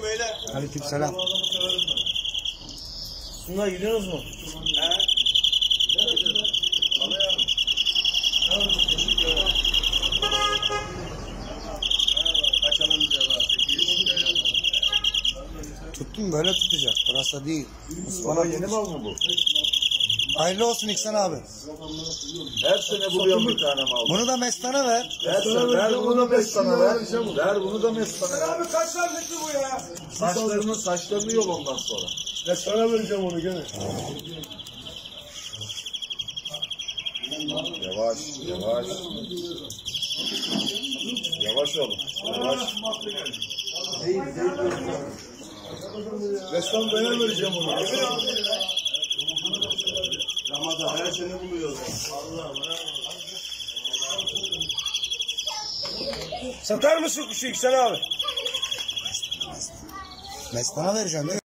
Selamünaleyküm beyler. Aleykümselam. Bunlar gidiyorsunuz mu? Tuttum böyle tutacak. Burası değil. Bana yeni mal mı bu? Hayırlı olsun İhsan abi. Her sene buluyorum bir tane mal. Bunu da Mestana ver. Ver bunu da Mestan'a ver. Ver bunu da Mestan'a ver. Abi kaç tanesi bu ya? Saçlarını yol ondan sonra. Ya sana vereceğim onu gene. Yavaş, yavaş. Yavaş oğlum. Yavaş. Resmen ben vereceğim onu. Ramazan her sene buluyoruz. Satar mısın kuşu İhsan abi? Mestana vereceğim değil mi?